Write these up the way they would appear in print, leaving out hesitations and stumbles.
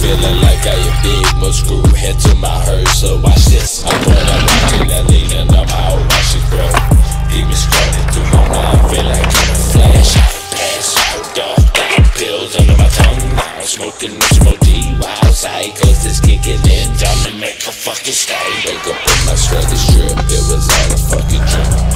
feeling like I a big muskrat head to my hearse. So watch this. I'm gonna rock in that lean and I'm out, watch it grow. Demons crawling through my mind, feel like I'm a flash. Pass out, dog, got pills under my tongue. Now I'm smoking this OD wild cycles that's kicking in. Time to make a fucking stay. Wake up in my swagger strip, it was all a fucking dream.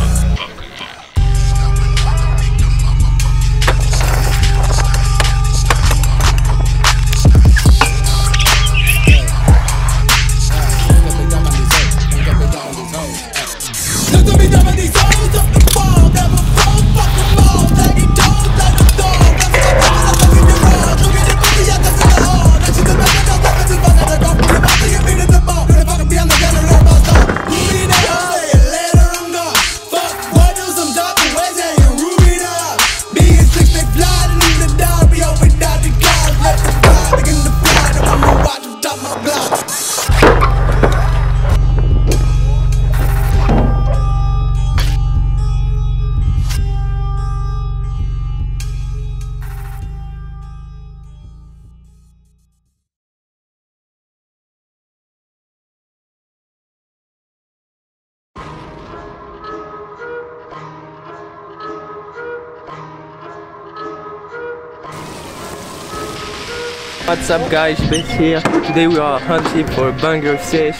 What's up guys, Beth here. Today we are hunting for a banger fish.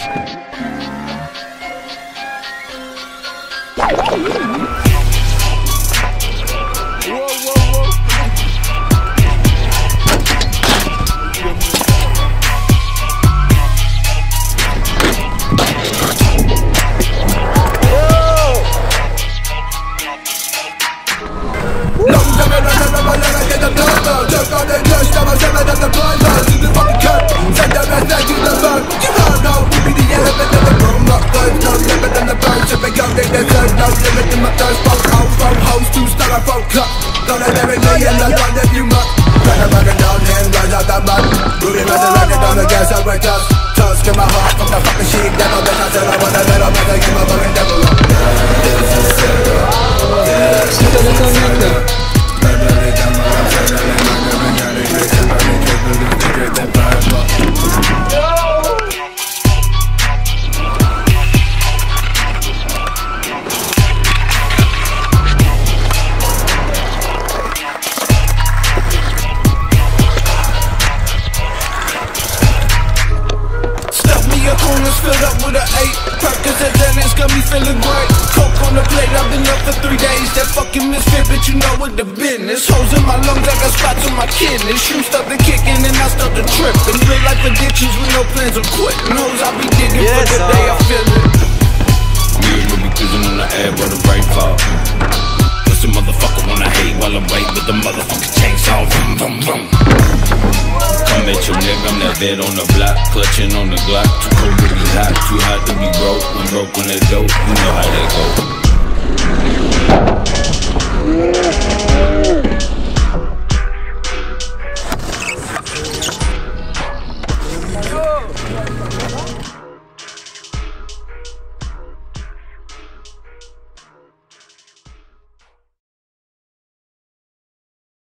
Filled up with an 8 Percocet and it's got me feeling great. Coke on the plate, I've been up for 3 days. That fucking misfit, but you know what the business. Holes in my lungs, I got spots on my kidneys. Shoes started kicking and I started tripping. Real life addictions with no plans of quitting. Hoes I be digging for the day I feel it. Me and Ruby cruising on the air where the rain fall. Pussy motherfucker wanna hate while I'm waiting with the motherfucking chainsaw. Vroom, vroom, vroom. Come at your nigga, I'm that vet on the block, clutching on the Glock. Too cold to be hot, too hot to be broke. When broke on that dope, you know how that go.